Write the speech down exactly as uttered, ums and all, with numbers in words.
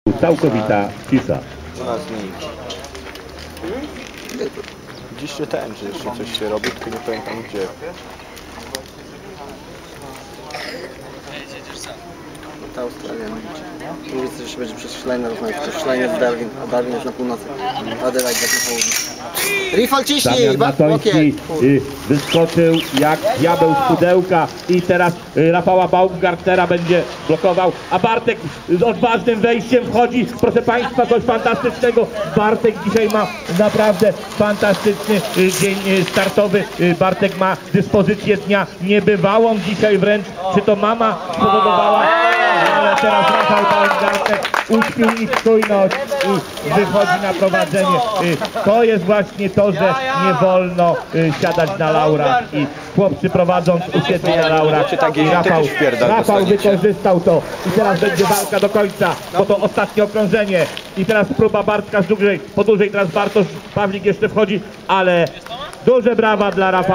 Całkowita cisza. U nas nic. Dziś czytałem, że jeszcze coś się robi, tylko nie pamiętam gdzie. Ta Australia mówi, że się będzie przez Schleiner rozmawiać. To Schleiner z Darwin, a Darwin jest na północy. Adelaide tak na południu. Rifal ciśnij! Damian Matoński y, wyskoczył jak diabeł z pudełka i teraz y, Rafała Baumgartnera będzie blokował, a Bartek z odważnym wejściem wchodzi. Proszę Państwa, coś fantastycznego. Bartek dzisiaj ma naprawdę fantastyczny y, dzień y, startowy. Y, Bartek ma dyspozycję dnia niebywałą dzisiaj wręcz. Czy to mama spowodowała? Ale teraz Rafał Baumgartner uśpił ich czujność i wychodzi na prowadzenie. To jest właśnie to, że nie wolno siadać na laurach i chłopcy prowadząc usiedli na laurach. I Rafał, Rafał wykorzystał to i teraz będzie walka do końca, bo to ostatnie okrążenie i teraz próba Bartka z dłużej, po dłużej teraz Bartosz Pawlik jeszcze wchodzi, ale duże brawa dla Rafała.